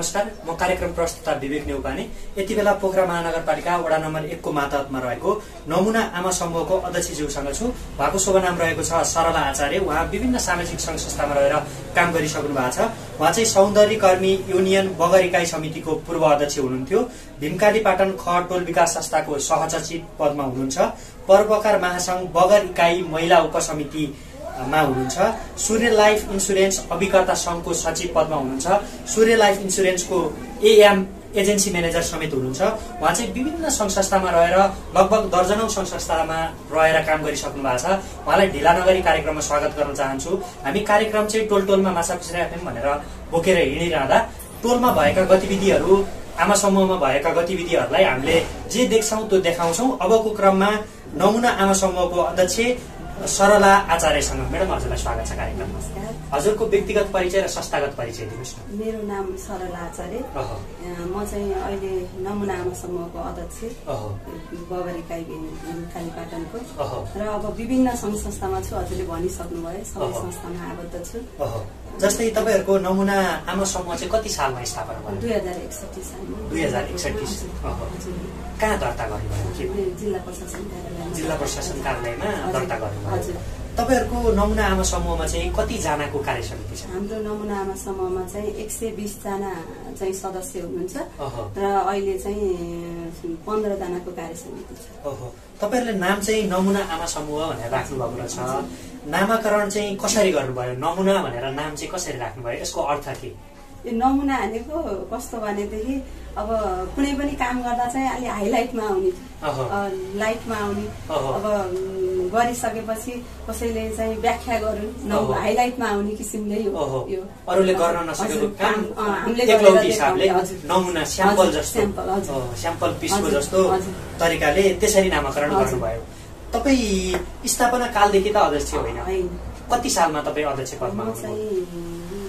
नमस्कार, म कार्यक्रम प्रस्तुता विवेक नेउपाने। यति बेला पोखरा महानगरपालिका वडा नम्बर 1 को मातहतमा रहेको नमुना आमा समूहको अध्यक्षज्यूसँग छु। उहाँको शुभ नाम रहेको छ सरला आचार्य। उहाँ विभिन्न सामाजिक संघ संस्थामा रहेर काम गरिसक्नु भएको छ। उहाँ चाहिँ सौन्दर्यकर्मी युनियन बगर इकाइ समितिको पूर्व अध्यक्ष हुनुहुन्थ्यो। भीमकाली पाटन खहर टोल विकास संस्थाको सहसचिव पदमा हुनुहुन्छ। परोपकार महासंघ बगर इकाइ महिला उपसमिति मा हुनुहुन्छ। सूर्य लाइफ इन्सुरेन्स अभिकर्ता संघको सचिव पदमा हुनुहुन्छ। सूर्य लाइफ इन्सुरेन्सको एएम एजेन्सी म्यानेजर समेत हुनुहुन्छ। उहाँ चाहिँ विभिन्न संघ संस्थामा रहेर लगभग दर्जनौं संघ संस्थामा रहेर काम गरिसक्नु भएको छ। उहाँलाई ढिला नगरी कार्यक्रममा स्वागत गर्न चाहन्छु। हामी कार्यक्रम चाहिँ टोल टोलमा माछा पुछ्रे एफएम भनेर बोकेर हिँडिरहँदा टोलमा भएका गतिविधिहरू, आमा समूहमा भएका गतिविधिहरूलाई हामीले जे देख्छौं त्यो देखाउँछौं। अबको क्रममा नमुना आमा समूहको अध्यक्ष सरला आचार्यसँग। म्याडम, हजुरलाई स्वागत छ कार्यक्रममा। हजुरको व्यक्तिगत परिचय र संस्थागत परिचय दिनुहोस् न। मेरो नाम सरला आचार्य। म चाहिँ अहिले नमुना आमा समूहको अध्यक्ष बगर इकाइ भीमकाली पाटनको र अब विभिन्न संघ संस्थामा छु। हजुरले भनिसक्नुभयो, सबै संस्थामा आबद्ध छु। जस्तै तपाईहरुको नमुना आमा समूह चाहिँ कति सालमा स्थापना भयो? 2061 सालमा। 2061 कहाँ दर्ता गर्नुभयो? जिल्ला प्रशासन कार्यालयमा। जिल्ला प्रशासन कार्यालयमा दर्ता गर्नुभयो। तपाईहरुको नमुना आमा समूहमा चाहिँ कति जनाको कार्य समिति छ? हाम्रो नमुना आमा समूहमा चाहिँ 120 जना चाहिँ सदस्य हुनुहुन्छ र अहिले चाहिँ 15 जनाको कार्य समिति छ। तपाईहरुले नाम चाहिँ नमुना आमा समूह भनेर राख्नु भएको छ। नामाकरण चाहिँ कसरी गर्नुभयो? नमुना भनेर नाम चाहिँ कसरी राख्नुभयो? यसको अर्थ के? यो नमुना भनेको कस्तो भनेदेखि अब कुनै पनि काम गर्दा चाहिँ अलि हाइलाइटमा आउने, लाइटमा आउने। अब गरिसकेपछि कसैले चाहिँ व्याख्या गरून्, हाइलाइटमा आउने किसिमले यो अरूले गर्न नसकेको काम हामीले एकलौटी हिसाबले नमुना स्याम्पल जस्तो, स्याम्पल पिसको जस्तो तरिकाले त्यसरी नामाकरण गर्नुभयो। तपाई स्थापना कालदेखि त अध्यक्ष होइन? कति सालमा तपाई अध्यक्ष पदमा हुनुभयो?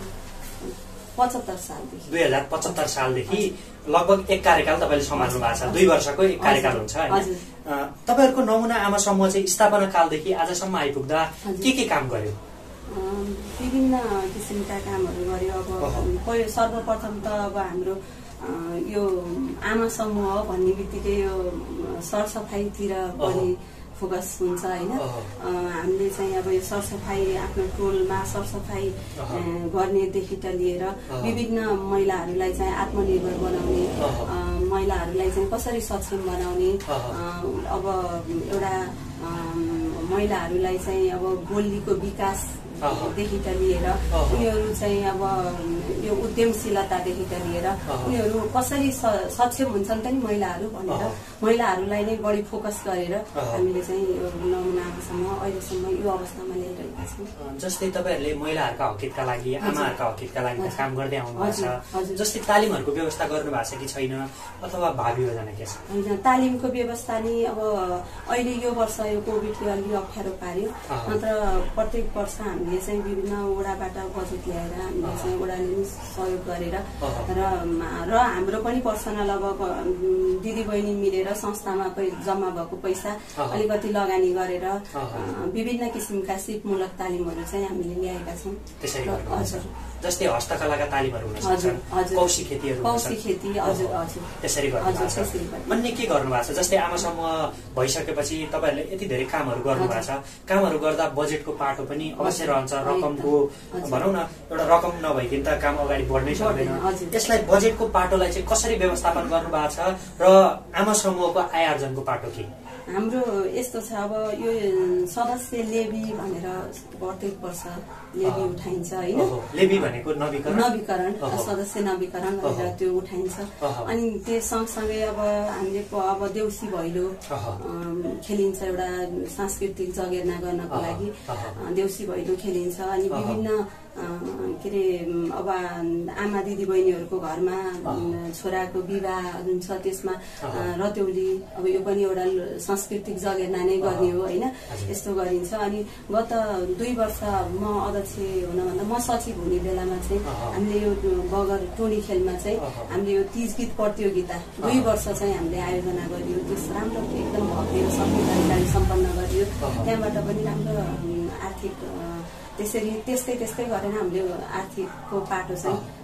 75 सालदेखि। 2075 सालदेखि लगभग एक कार्यकाल तपाईले सम्हाल्नु भएको छ। 2 वर्षको एक कार्यकाल हुन्छ हैन? तपाईहरुको नमुना आमा समूह चाहिँ स्थापना कालदेखि आजसम्म आइपुग्दा के काम गर्यो? विभिन्न किसिमका कामहरू गर्यो। अब सर्वप्रथम त अब हाम्रो यो आमा समूह भन्ने बित्तिकै यो सरसफाइतिर पनि फोकस हुन्छ हैन? हामीले चाहिँ अब यो सरसफाई आफ्नो टोलमा सरसफाई गर्नेदेखि त लिएर विभिन्न महिलाहरूलाई चाहिँ आत्मनिर्भर बनाउने, महिलाहरूलाई चाहिँ कसरी सक्षम बनाउने, अब एउटा महिलाहरूलाई चाहिँ अब बोलीको विकास देखि त लिएर उनीहरू चाहिँ अब यो उद्यमशीलतादेखि त लिएर उनीहरू कसरी सक्षम हुन्छन् त नि महिलाहरू भनेर महिलाहरूलाई नै बढी फोकस गरेर हामीले चाहिँ यो नमुना आमासम्म अहिलेसम्म यो अवस्थामा ल्याइरहेका छौँ। जस्तै तपाईहरुले महिलाहरूका हकका लागि, आमाहरूका हकका लागि काम गर्दै आउनुहुन्छ। जस्तै तालिमहरूको व्यवस्था गर्नु भएको छ कि छैन, अथवा भावी योजना के छ? हैन, तालिमको व्यवस्था नि अब अहिले यो वर्ष यो कोभिडले अलि अप्ठ्यारो पार्यो। नत्र प्रत्येक वर्ष हामीले चाहिँ विभिन्न वडाबाट बजेट ल्याएर हामीले चाहिँ वडाले नि सहयोग गरेर र हाम्रो पनि पर्सनल अब दिदी बहिनी मिलेर संस्थामा जम्मा भएको पैसा अलिकति लगानी गरेर विभिन्न किसिमका सिपमूलक तालिमहरू चाहिँ हामीले ल्याएका छौँ। हजुर, जस्तै हस्तकलाका तालिमहरू हुन सक्छन्, कौशी खेतीहरू, कौशी खेती, हजुर हजुर, त्यसरी गर्नु। अन्य के गर्नु भएको छ? जस्तै आमा समूह भइसकेपछि तपाईहरुले यति धेरै कामहरू गर्नु भएको छ। कामहरू गर्दा बजेटको पाटो पनि अवश्य रहन्छ। रकमको भनौँ न, एउटा रकम नभइकन त काम अगाडि बढ्नै सक्दैन। यसलाई बजेटको पाटोलाई चाहिँ कसरी व्यवस्थापन गर्नु भएको छ र आमा समूहको आय आर्जनको पाटो के? हाम्रो यस्तो छ, अब यो सदस्य लेबी भनेर प्रत्येक वर्ष लेबी उठाइन्छ हैन? लेबी भनेको नवीकरण, सदस्य नवीकरण गरेर त्यो उठाइन्छ। अनि त्यस सँगसँगै अब हामीले अब देउसी भैलो खेलिन्छ, एउटा सांस्कृतिक जगेर्ना गर्नको लागि देउसी भैलो खेलिन्छ। अनि विभिन्न के अरे अब आमा दिदी बहिनीहरूको घरमा छोराको विवाह हुन्छ, त्यसमा रतौली, अब यो पनि एउटा सांस्कृतिक जगेर्ना नै गर्ने हो हैन? यस्तो गरिन्छ। अनि गत 2 वर्ष म अध्यक्ष हुनभन्दा म सचिव हुने बेलामा चाहिँ हामीले यो बगर टोली खेलमा चाहिँ हामीले यो तीज गीत प्रतियोगिता 2 वर्ष चाहिँ हामीले आयोजना गरियो। त्यस राम्रो एकदम भव्य सफल तरिकाले सम्पन्न गरियो। त्यहाँबाट पनि राम्रो आर्थिक त्यसरी त्यस्तै गरेर हामीले आर्थिकको पाटो चाहिँ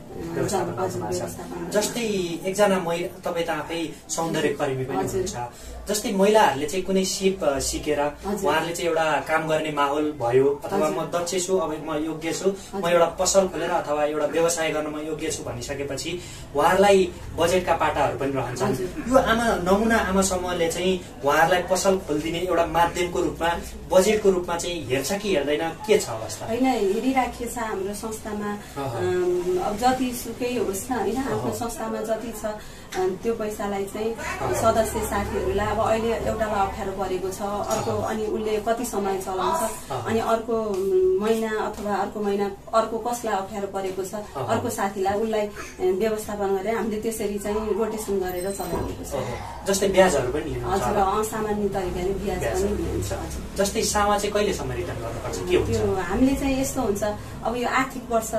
व्यवस्थापन गर्नुभएको छ। जस्तै एकजना महिला, तपाईँ त आफै सौन्दर्य कर्मी पनि हुनुहुन्छ, जस्तै महिलाहरूले चाहिँ कुनै सिप सिकेर उहाँहरूले चाहिँ एउटा काम गर्ने माहौल भयो अथवा म दक्ष छु, अब म योग्य छु, म एउटा पसल खोलेर अथवा एउटा व्यवसाय गर्न म योग्य छु भनिसकेपछि उहाँहरूलाई बजेटका पाटाहरू पनि रहन्छन्। यो नमुना आमा समूहले चाहिँ उहाँहरूलाई पसल खोलिदिने एउटा माध्यमको रूपमा, बजेटको रूपमा चाहिँ हेर्छ कि हेर्दैन, के छ अवस्था? होइन, हेरिराखिएको छ हाम्रो संस्थामा। अब जति सुकै होस् न होइन, आफ्नो संस्थामा जति छ त्यो पैसालाई चाहिँ सदस्य साथीहरूलाई, अब अहिले एउटालाई अप्ठ्यारो परेको छ, अर्को अनि उसले कति समय चलाउँछ, अनि अर्को महिना अथवा अर्को महिना अर्को कसलाई अप्ठ्यारो परेको छ, अर्को साथीलाई उसलाई व्यवस्थापन गरेर हामीले त्यसरी चाहिँ रोटेसन गरेर चलाइएको छ। जस्तै ब्याजहरू पनि लिनुहुन्छ? हजुर, असामान्य तरिकाले ब्याज पनि लिन्छ। जस्तै सामा चाहिँ कहिलेसम्म रिटर्न गर्नुपर्छ, के हुन्छ? त्यो हामीले चाहिँ यस्तो हुन्छ, अब यो आर्थिक वर्ष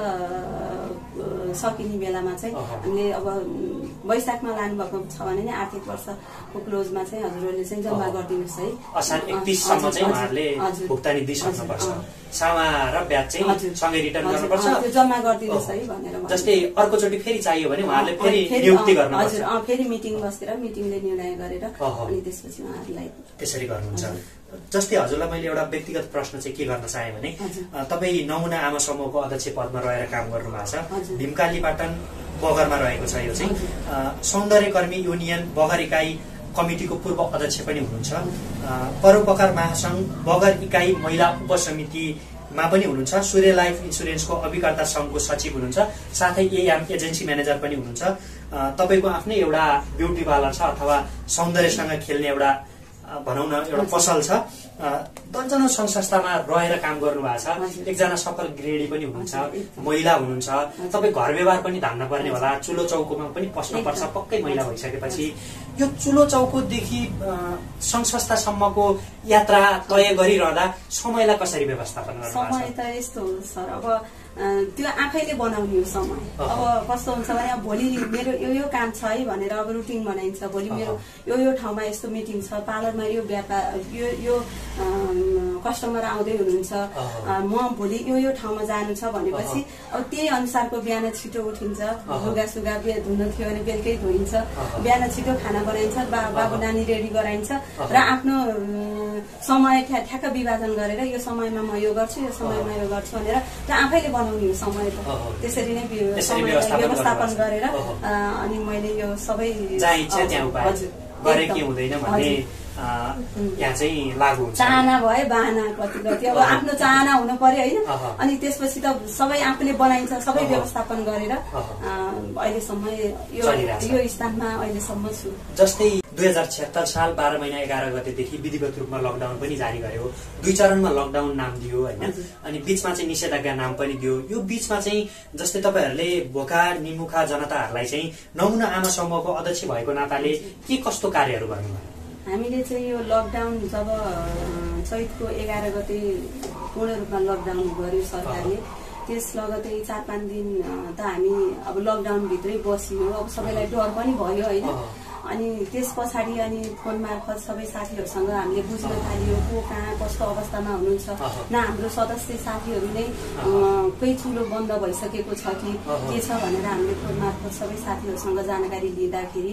सकिने बेलामा चाहिँ हामीले अब वैशाखमा लानुभएको छ भने नै आर्थिक वर्षको क्लोजमा चाहिँ हजुरहरूले चाहिँ जम्मा गरिदिनुहोस् है। असार 31 सम्म चाहिँ उहाँहरूले भुक्तानी दिइसक्नुपर्छ। सामा र ब्याज चाहिँ सँगै रिटर्न गर्नुपर्छ, त्यो जम्मा गरिदिनुहोस् है भनेर। जस्तै अर्कोचोटि फेरि चाहियो भने उहाँहरूले फेरि नियुक्ति गर्नुपर्छ? हजुर, फेरि मिटिङ बसेर मिटिङले निर्णय गरेर अनि त्यसपछि उहाँहरूलाई त्यसरी गर्नुहुन्छ। जस्तै हजुरलाई मैले एउटा व्यक्तिगत प्रश्न चाहिँ के गर्न चाहे भने, तपाईँ नमुना आमा समूहको अध्यक्ष पदमा रहेर काम गर्नुभएको छ, भीमकालीपाटन बगरमा रहेको छ। यो चाहिँ सौन्दर्यकर्मी युनियन बगर इकाइ कमिटिको पूर्व अध्यक्ष पनि हुनुहुन्छ, परोपकार महासंघ बगर इकाइ महिला उपसमितिमा पनि हुनुहुन्छ, सूर्य लाइफ इन्सुरेन्सको अभिकर्ता संघको सचिव हुनुहुन्छ, साथै एएम एजेन्सी म्यानेजर पनि हुनुहुन्छ। तपाईँको आफ्नै एउटा ब्युटी पार्लर छ अथवा सौन्दर्यसँग खेल्ने एउटा भनौँ न एउटा पसल छ। दर्जनौं सङ्घ संस्थामा रहेर काम गर्नुभएको छ। एकजना सफल गृहिणी पनि हुनुहुन्छ, महिला हुनुहुन्छ। तपाईँ घर व्यवहार पनि धान्न पर्ने होला, चुलो चौकोमा पनि पस्न पर्छ पक्कै महिला भइसकेपछि। यो चुलो चौकोदेखि सङ्घ संस्थासम्मको यात्रा तय गरिरहँदा समयलाई कसरी व्यवस्थापन गर्नु? समय त यस्तो हो सर, अब त्यो आफैले बनाउने हो समय। अब कस्तो हुन्छ भने भोलि मेरो यो काम छ है भनेर अब रुटिन बनाइन्छ, भोलि मेरो यो ठाउँमा यस्तो मिटिङ छ, पार्लरमा यो व्यापार यो कस्टमर आउँदै हुनुहुन्छ, म भोलि यो ठाउँमा जानु छ भनेपछि अब त्यही अनुसारको बिहान छिटो उठिन्छ, लुगासुगा धुनु थियो भने बेलुकै धोइन्छ, बिहान छिटो खाना बनाइन्छ, बाबु नानी रेडी गराइन्छ र आफ्नो समय ठ्याक्क विभाजन गरेर यो समयमा म यो गर्छु, यो समयमा यो गर्छु भनेर त्यो आफैले बनाउने हो समय। त्यसरी नै व्यवस्थापन गरेर अनि मैले यो सबै गरे के हुँदैन भन्ने यहाँ चाहिँ लागू हुन्छ। चाहना भए बाहना कति अब आफ्नो चाहना हुनु पर्यो होइन, अनि त्यसपछि त सबै आफूले बनाइन्छ, सबै व्यवस्थापन गरेर अहिलेसम्म यो स्थानमा अहिलेसम्म छु। जस्तै 2076 साल 12 महिना 11 गतेदेखि विधिवत रूपमा लकडाउन पनि जारी गर्यो। 2 चरणमा लकडाउन नाम दियो होइन, अनि बीचमा चाहिँ निषेधाज्ञा नाम पनि दियो। यो बीचमा चाहिँ जस्तै तपाईँहरूले भोका निमुखा जनताहरूलाई चाहिँ नमुना आमा समूहको अध्यक्ष भएको नाताले के कस्तो कार्यहरू गर्नुभयो? हामीले चाहिँ यो लकडाउन जब चैतको 11 गते पूर्ण रूपमा लकडाउन गर्यो सरकारले, त्यस लगतै 4-5 दिन त हामी अब लकडाउन भित्रै बसियो। अब सबैलाई डर पनि भयो होइन, अनि त्यस पछाडि अनि फोन मार्फत सबै साथीहरूसँग हामीले बुझ्न थाल्यो को कहाँ कस्तो अवस्थामा हुनुहुन्छ। न हाम्रो सदस्य साथीहरू नै कोही चुलो बन्द भइसकेको छ कि के छ भनेर हामीले फोन मार्फत सबै साथीहरूसँग जानकारी लिँदाखेरि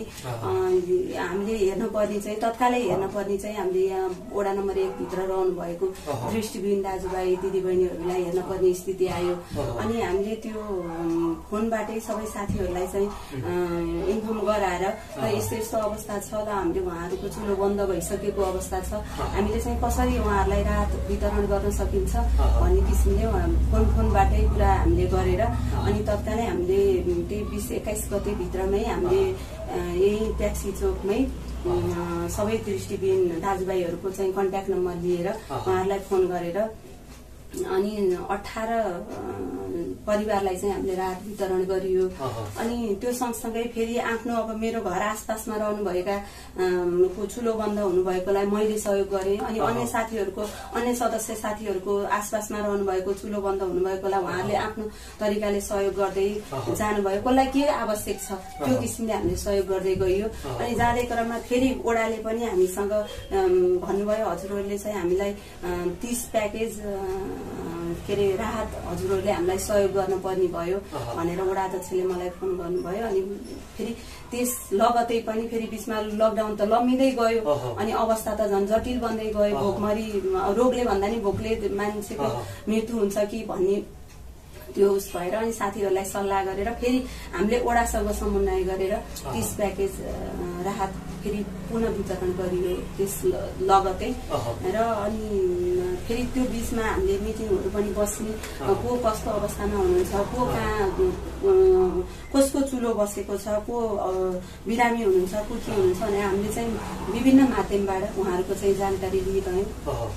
हामीले हेर्नुपर्ने चाहिँ तत्कालै हेर्नुपर्ने चाहिँ हामीले यहाँ वडा नम्बर 1 भित्र रहनु भएको दृष्टिविहीन दाजुभाइ दिदीबहिनीहरूलाई हेर्नुपर्ने स्थिति आयो। अनि हामीले त्यो फोनबाटै सबै साथीहरूलाई चाहिँ इन्फर्म गराएर यस्तो अवस्था छ र हामीले उहाँहरूको चुलो बन्द भइसकेको अवस्था छ, हामीले चाहिँ कसरी उहाँहरूलाई राहत वितरण गर्न सकिन्छ भन्ने किसिमले फोनबाटै कुरा हामीले गरेर अनि तत्कालै हामीले त्यही 20-21 गते भित्रमै हामीले यही ट्याक्सी चोकमै सबै दृष्टिविहीन दाजुभाइहरूको चाहिँ कन्ट्याक्ट नम्बर लिएर उहाँहरूलाई फोन गरेर अनि 18 परिवारलाई चाहिँ हामीले राहत वितरण गरियो। अनि त्यो सँगसँगै फेरि आफ्नो अब मेरो घर आसपासमा रहनुभएका चुलो बन्द हुनुभएकोलाई मैले सहयोग गरेँ। अनि अन्य साथीहरूको अन्य सदस्य साथीहरूको आसपासमा रहनुभएको चुलो बन्द हुनुभएकोलाई उहाँहरूले आफ्नो तरिकाले सहयोग गर्दै जानुभयो। कसलाई के आवश्यक छ त्यो किसिमले हामीले सहयोग गर्दै गइयो। अनि जाँदै क्रममा फेरि ओडाले पनि हामीसँग भन्नुभयो हजुरहरूले चाहिँ हामीलाई 30 प्याकेज के अरे राहत हजुरहरूले हामीलाई सहयोग गर्नुपर्ने भयो भनेर वडा अध्यक्षले मलाई फोन गर्नुभयो। अनि फेरि त्यस लगतै पनि फेरि बिचमा लकडाउन त लम्बिँदै गयो अनि अवस्था त झन् जटिल बन्दै गयो। भोकमरी रोगले भन्दा नि भोकले मान्छेको मृत्यु हुन्छ कि भन्ने त्यो उस भएर अनि साथीहरूलाई सल्लाह गरेर फेरि हामीले वडासँग समन्वय गरेर 30 प्याकेज राहत फेरि पुनः वितरण गरियो त्यस लगतै। र अनि फेरि त्यो बीचमा हामीले मिटिङहरू पनि बस्ने, को कस्तो अवस्थामा हुनुहुन्छ, को कहाँ कसको चुलो बसेको छ, को बिरामी हुनुहुन्छ, को के हुनुहुन्छ भनेर हामीले चाहिँ विभिन्न माध्यमबाट उहाँहरूको चाहिँ जानकारी लिइरह्यौँ।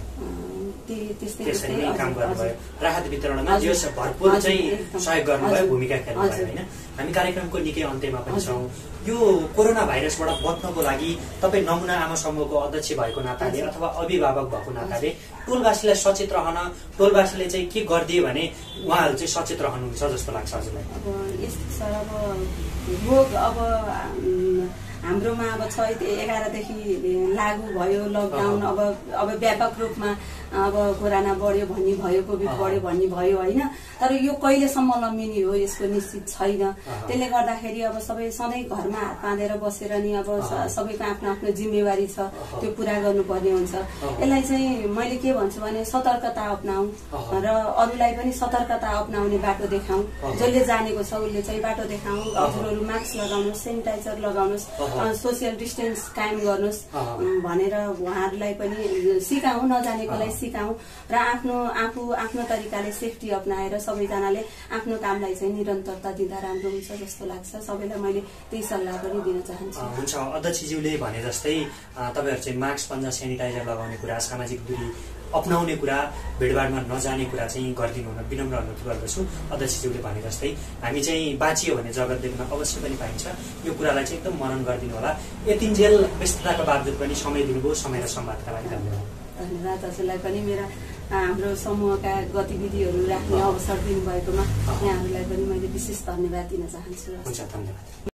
त्यसरी नै काम गर्नुभयो। राहत वितरणमा जो भरपूर चाहिँ सहयोग गर्नुभयो, भूमिका खेल्नुभयो होइन। हामी कार्यक्रमको निकै अन्त्यमा पनि छौँ। यो कोरोना भाइरसबाट बच्नको लागि तपाईँ नमुना आमा समूहको अध्यक्ष भएको नाताले अथवा अभिभावक भएको नाताले टोलवासीलाई सचेत रहन, टोलवासीले चाहिँ के गरिदिए भने उहाँहरू चाहिँ सचेत रहनुहुन्छ जस्तो लाग्छ हजुरलाई? अब यस्तो छ, अब रोग अब हाम्रोमा अब 6-11 देखि लागू भयो लकडाउन। अब व्यापक रूपमा अब कोरोना बढ्यो भन्ने भयो, कोभिड बढ्यो भन्ने भयो होइन। तर यो कहिलेसम्म लम्बिने हो यसको निश्चित छैन। त्यसले गर्दाखेरि अब सबै सधैँ घरमा हात बाँधेर बसेर नि अब सबैको आफ्नो आफ्नो जिम्मेवारी छ, त्यो पुरा गर्नुपर्ने हुन्छ। यसलाई चाहिँ मैले के भन्छु भने सतर्कता अपनाऊ र अरूलाई पनि सतर्कता अपनाउने बाटो देखाऊ। जसले जानेको छ उसले चाहिँ बाटो देखाऊ। हजुरहरू मास्क लगाउनुहोस्, सेनिटाइजर लगाउनुहोस्, सोसियल डिस्टेन्स कायम गर्नुहोस् भनेर उहाँहरूलाई पनि सिकाऊ, नजानेकोलाई सिकाऊ र आफ्नो तरिकाले सेफ्टी अपनाएर सबैजनाले आफ्नो कामलाई चाहिँ निरन्तरता दिँदा राम्रो हुन्छ जस्तो लाग्छ। सबैलाई मैले त्यही सल्लाह पनि दिन चाहन्छु। हुन्छ, अध्यक्षज्यूले भने जस्तै तपाईँहरू चाहिँ मास्क पन्जा सेनिटाइजर लगाउने कुरा, सामाजिक दूरी अपनाउने कुरा, भिडभाडमा नजाने कुरा चाहिँ गरिदिनु हुन विनम्र अनुरोध गर्दछु। अध्यक्षज्यूले भने जस्तै हामी चाहिँ बाँचियो भने जगत देख्न अवश्य पनि पाइन्छ। यो कुरालाई चाहिँ एकदम मनन गरिदिनु होला। यतिन्जेल व्यस्तताको बावजुद पनि समय दिनुभयो। समय र संवादका लागि धन्यवाद। धन्यवाद हजुरलाई पनि मेरा हाम्रो समूहका गतिविधिहरू राख्ने अवसर दिनुभएकोमा यहाँहरूलाई पनि मैले विशेष धन्यवाद दिन चाहन्छु। हुन्छ, धन्यवाद।